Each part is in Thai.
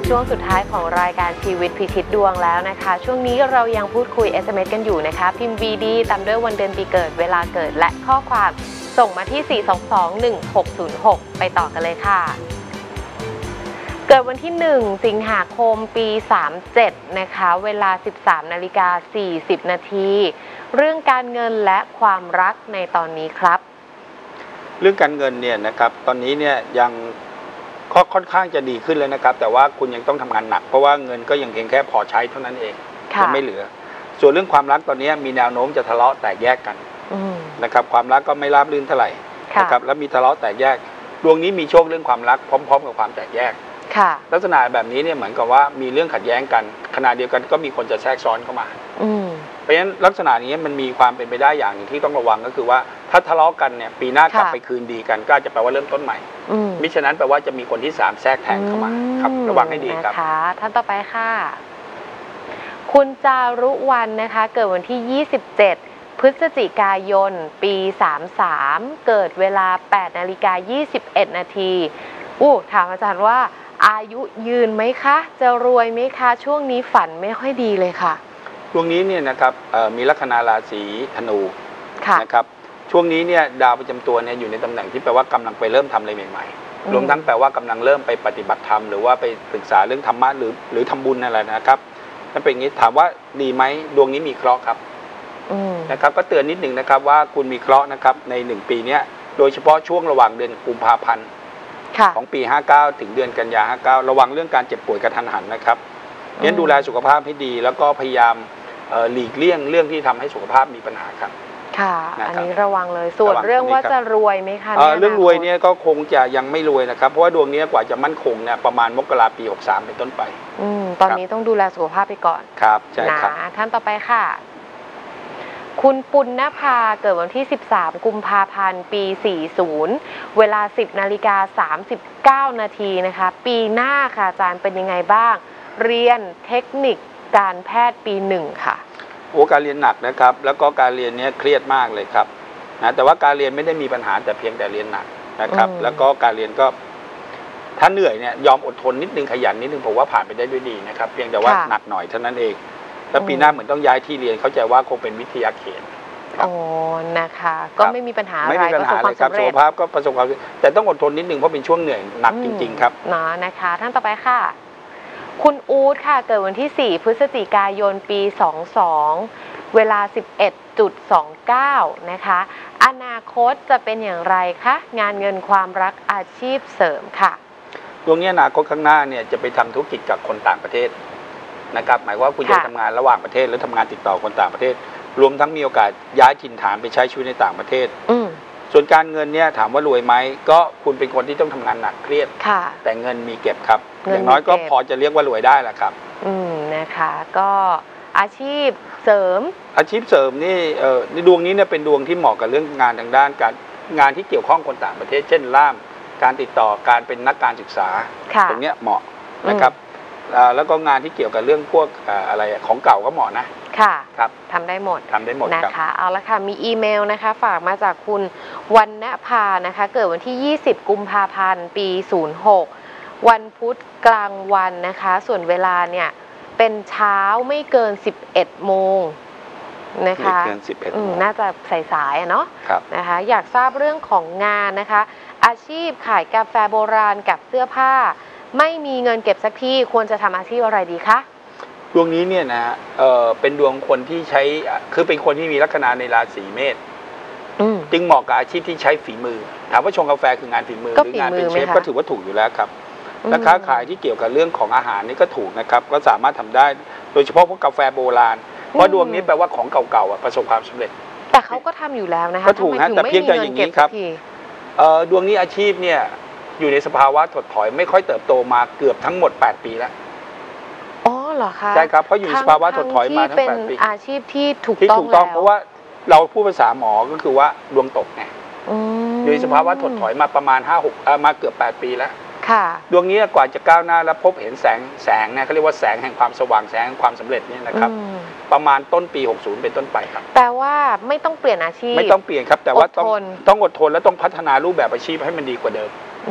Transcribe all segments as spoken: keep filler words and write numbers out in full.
ช่วงสุดท้ายของรายการชีวิตพิชิตดวงแล้วนะคะช่วงนี้เรายังพูดคุย เอส เอ็ม เอส กันอยู่นะคะพิมพ์ บี ดี ตามด้วยวันเดือนปีเกิดเวลาเกิดและข้อความส่งมาที่ สี่ สอง สอง หนึ่ง หก ศูนย์ หก ไปต่อกันเลยค่ะเกิดวันที่หนึ่งสิงหาคมปีสามเจ็ดนะคะเวลา สิบสามนาฬิกาสี่สิบนาทีเรื่องการเงินและความรักในตอนนี้ครับเรื่องการเงินเนี่ยนะครับตอนนี้เนี่ยยังค่อนข้างจะดีขึ้นเลยนะครับแต่ว่าคุณยังต้องทำงานหนักเพราะว่าเงินก็ยังเพียงแค่พอใช้เท่านั้นเองจะไม่เหลือส่วนเรื่องความรักตอนนี้มีแนวโน้มจะทะเลาะแตกแยกกันนะครับความรักก็ไม่ราบรื่นเท่าไหร่นะครับแล้วมีทะเลาะแตกแยกดวงนี้มีโชคเรื่องความรักพร้อมๆกับความแตกแยกลักษณะแบบนี้เนี่ยเหมือนกับว่ามีเรื่องขัดแย้งกันขณะเดียวกันก็มีคนจะแทรกซ้อนเข้ามาเพราะฉะนั้นลักษณะนี้มันมีความเป็นไปได้อย่างหนึ่งที่ต้องระวังก็คือว่าถ้าทะเลาะกันเนี่ยปีหน้ากลับไปคืนดีกันก็จะแปลว่าเริ่มต้นใหม่มิฉะนั้นแปลว่าจะมีคนที่สามแทรกแทงเข้ามาครับระวังให้ดีครับท่านต่อไปค่ะคุณจารุวรรณนะคะเกิดวันที่ยี่สิบเจ็ดพฤศจิกายนปีสามสามเกิดเวลาแปดนาฬิกายี่สิบเอ็ดนาทีอู้ถามอาจารย์ว่าอายุยืนไหมคะจะรวยไหมคะช่วงนี้ฝันไม่ค่อยดีเลยค่ะช่วงนี้เนี่ยนะครับมีลัคนาราศีธนูนะครับช่วงนี้เนี่ยดาวประจำตัวเนี่ยอยู่ในตำแหน่งที่แปลว่ากำลังไปเริ่มทำอะไรใหม่ๆรวมทั้งแปลว่ากำลังเริ่มไปปฏิบัติธรรมหรือว่าไปศึกษาเรื่องธรรมะหรือหรือทำบุญอะไรนะครับนั่นเป็นอย่างนี้ถามว่าดีไหมดวงนี้มีเคราะห์ครับนะครับก็เตือนนิดหนึ่งนะครับว่าคุณมีเคราะห์นะครับในหนึ่งปีนี้โดยเฉพาะช่วงระหว่างเดือนกุมภาพันธ์ของปีห้าเก้าถึงเดือนกันยาห้าเก้าระวังเรื่องการเจ็บป่วยกระทันหันนะครับงั้นดูแลสุขภาพให้ดีแล้วก็พยายามหลีกเลี่ยงเรื่องที่ทำให้สุขภาพมีปัญหาครับค่ะอันนี้ระวังเลยส่วนเรื่องว่าจะรวยไหมคะเรื่องรวยเนี่ยก็คงจะยังไม่รวยนะครับเพราะว่าดวงนี้กว่าจะมั่นคงเนี่ยประมาณมกราปีหกสามเป็นต้นไปอืมตอนนี้ต้องดูแลสุขภาพไปก่อนครับใช่ครับท่านต่อไปค่ะคุณปุณณภาเกิดวันที่สิบสามกุมภาพันธ์ปีสี่สิบเวลา สิบนาฬิกาสามสิบเก้านาทีนะคะปีหน้าค่ะอาจารย์เป็นยังไงบ้างเรียนเทคนิคการแพทย์ปีหนึ่งค่ะโอ้การเรียนหนักนะครับแล้วก็การเรียนนี้เครียดมากเลยครับนะแต่ว่าการเรียนไม่ได้มีปัญหาแต่เพียงแต่เรียนหนักนะครับแล้วก็การเรียนก็ถ้าเหนื่อยเนี่ยยอมอดทนนิดนึงขยันนิดนึงผมว่าผ่านไปได้ด้วยดีนะครับเพียงแต่ว่าหนักหน่อยเท่านั้นเองแล้วปีหน้าเหมือนต้องย้ายที่เรียนเข้าใจว่าคงเป็นวิทยาเขตอ๋อนะคะก็ไม่มีปัญหาอะไรไม่มีปัญหาเลยครับสุขภาพก็ประสบความสำเร็จแต่ต้องอดทนนิดนึงเพราะเป็นช่วงเหนื่อยหนักจริงๆครับเนาะนะคะท่านต่อไปค่ะคุณอู๊ดค่ะเกิดวันที่สี่พฤศจิกายนปีสองสองเวลา สิบเอ็ดจุดสองเก้า นะคะอนาคตจะเป็นอย่างไรคะงานเงินความรักอาชีพเสริมค่ะดวงนี้อนาคตข้างหน้าเนี่ยจะไปทำธุรกิจกับคนต่างประเทศนะครับหมายว่าคุณจะทำงานระหว่างประเทศหรือทำงานติดต่อคนต่างประเทศรวมทั้งมีโอกาสย้ายถิ่นฐานไปใช้ชีวิตในต่างประเทศส่วนการเงินเนี่ยถามว่ารวยไหมก็คุณเป็นคนที่ต้องทำงานหนักเครียดแต่เงินมีเก็บครับอย่างน้อยก็พอจะเรียกว่ารวยได้แหละครับอืมนะคะก็อาชีพเสริมอาชีพเสริมนี่เอ่อในดวงนี้เนี่ยเป็นดวงที่เหมาะกับเรื่องงานทางด้านการงานที่เกี่ยวข้องคนต่างประเทศเช่นล่ามการติดต่อการเป็นนักการศึกษาตรงเนี้ยเหมาะนะครับแล้วก็งานที่เกี่ยวกับเรื่องพวกอะไรของเก่าก็เหมาะนะค่ะครับทำได้หมดทำได้หมดนะคะเอาละค่ะมีอีเมลนะคะฝากมาจากคุณวรรณภานะคะเกิดวันที่ยี่สิบกุมภาพันธ์ปีศูนย์หกวันพุธกลางวันนะคะส่วนเวลาเนี่ยเป็นเช้าไม่เกินสิบเอ็ดโมงนะคะไม่เกินสิบเอ็ดโมงน่าจะสายๆเนาะนะคะอยากทราบเรื่องของงานนะคะอาชีพขายกาแฟโบราณกับเสื้อผ้าไม่มีเงินเก็บสักทีควรจะทำอาชีพอะไรดีคะดวงนี้เนี่ยนะเออเป็นดวงคนที่ใช้คือเป็นคนที่มีลัคนาในราศีเมษจึงเหมาะกับอาชีพที่ใช้ฝีมือถามว่าชงกาแฟคืองานฝีมือหรืองานเป็นเชฟก็ถือว่าถูกอยู่แล้วครับและค้าขายที่เกี่ยวกับเรื่องของอาหารนี่ก็ถูกนะครับก็สามารถทำได้โดยเฉพาะพวกกาแฟโบราณเพราะดวงนี้แปลว่าของเก่าๆประสบความสำเร็จแต่เขาก็ทำอยู่แล้วนะคะก็ถูกฮะแต่เพียงแต่อย่างนี้ครับดวงนี้อาชีพเนี่ยอยู่ในสภาวะถดถอยไม่ค่อยเติบโตมาเกือบทั้งหมดแปดปีแล้วอ๋อเหรอคะใช่ครับเพราะอยู่ในสภาวะถดถอยมาทั้งแปดปีเป็นอาชีพที่ถูกต้องแล้วเพราะว่าเราพูดภาษาหมอก็คือว่าดวงตกไงอยู่ในสภาวะถดถอยมาประมาณห้าหกมาเกือบแปดปีแล้วดวงนี้กว่าจะก้าวหน้าและพบเห็นแสงแสงเนี่ยเขาเรียกว่าแสงแห่งความสว่างแสงแห่งความสำเร็จนี่นะครับประมาณต้นปีหกสิบเป็นต้นไปครับแปลว่าไม่ต้องเปลี่ยนอาชีพไม่ต้องเปลี่ยนครับแต่ว่าต้องต้องอดทนและต้องพัฒนารูปแบบอาชีพให้มันดีกว่าเดิม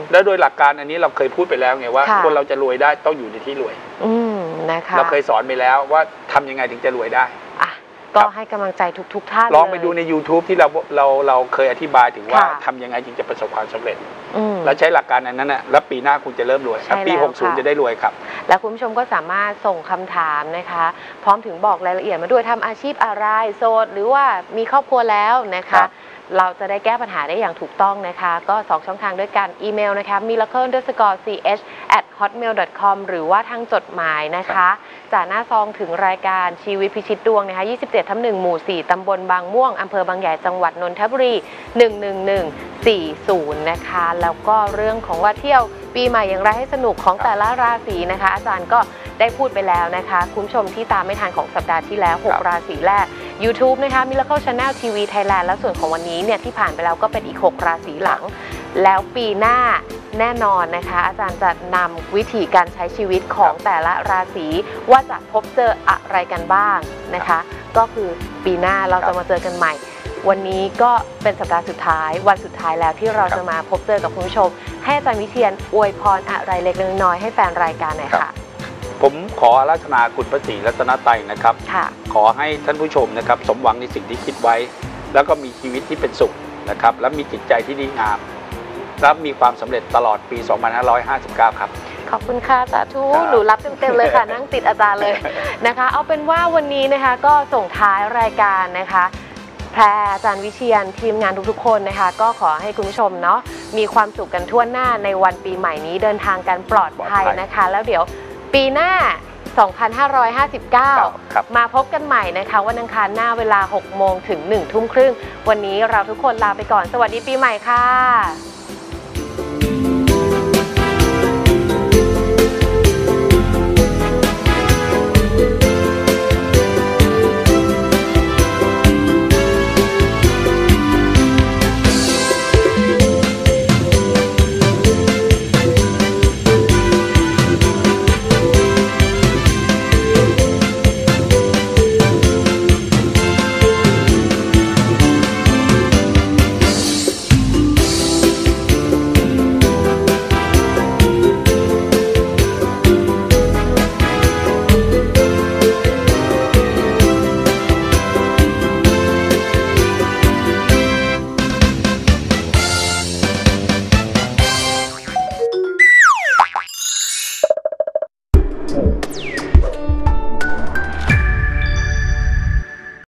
แล้วโดยหลักการอันนี้เราเคยพูดไปแล้วไงว่าค่ะคนเราจะรวยได้ต้องอยู่ในที่รวยอืมนะคะเราเคยสอนไปแล้วว่าทำยังไงถึงจะรวยได้อ่ะก็ให้กำลังใจทุกๆท่านลองไปดูใน ยูทูบ ที่เราเราเราเคยอธิบายถึงว่าค่ะทำยังไงจึงจะประสบความสำเร็จอืมแล้วใช้หลักการอันนั้นน่ะแล้วปีหน้าคุณจะเริ่มรวยใช่ปีแล้วหกสิบค่ะจะได้รวยครับแล้วคุณผู้ชมก็สามารถส่งคำถามนะคะ พร้อมถึงบอกรายละเอียดมาด้วยทำอาชีพอะไรโสดหรือว่ามีครอบครัวแล้วนะครัคะบเราจะได้แก้ปัญหาได้อย่างถูกต้องนะคะ ก็สองช่องทางด้วยกันอีเมลนะคะ miracle underscore ch at hotmail dot com หรือว่าทางจดหมายนะคะจากหน้าซองถึงรายการชีวิตพิชิตดวงนะคะยี่สิบเจ็ดทับหนึ่งหมู่สี่ตำบลบางม่วงอำเภอบางใหญ่จังหวัดนนทบุรีหนึ่งหนึ่งหนึ่งสี่ศูนย์นะคะแล้วก็เรื่องของว่าเที่ยวปีใหม่อย่างไรให้สนุกของแต่ละราศีนะคะ อาจารย์ก็ได้พูดไปแล้วนะคะคุณผู้ชมที่ตามไม่ทันของสัปดาห์ที่แล้วหกราศีแรก YouTube นะคะ Miracle Channel ที วี Thailand และส่วนของวันนี้เนี่ยที่ผ่านไปแล้วก็เป็นอีกหกราศีหลัง แล้วปีหน้าแน่นอนนะคะ อาจารย์จะนำวิธีการใช้ชีวิตของแต่ละราศีว่าจะพบเจออะไรกันบ้างนะคะ ก็คือปีหน้าเราจะมาเจอกันใหม่ วันนี้ก็เป็นสัปดาห์สุดท้ายวันสุดท้ายแล้วที่เราจะมาพบเจอกับคุณผู้ชม ให้อาจารย์วิเชียรอวยพรอะไรเล็กๆน้อยๆให้แฟนรายการหน่อยค่ะผมขออาราธนาคุณพระศรีรัตนตรัยนะครับค่ะขอให้ท่านผู้ชมนะครับสมหวังในสิ่งที่คิดไว้ แล้วก็มีชีวิตที่เป็นสุขนะครับและมีจิตใจที่ดีงามและมีความสำเร็จตลอดปี สองพันห้าร้อยห้าสิบเก้า ครับขอบคุณค่ะสาธุครับหนูรับเต็มๆเลยค่ะ นั่งติดอาจารย์เลยนะคะ เอาเป็นว่าวันนี้นะคะก็ส่งท้ายรายการนะคะแพรอาจารย์วิเชียรทีมงานทุกๆคนนะคะ ก็ขอให้คุณผู้ชมเนาะมีความสุขกันทั่วหน้าในวันปีใหม่นี้เดินทางกันปลอดภัยนะคะ แล้วเดี๋ยวปีหน้า สองพันห้าร้อยห้าสิบเก้าครับมาพบกันใหม่นะคะวันอังคารหน้าเวลาหกโมงถึงหนึ่งทุ่มครึ่งวันนี้เราทุกคนลาไปก่อนสวัสดีปีใหม่ค่ะ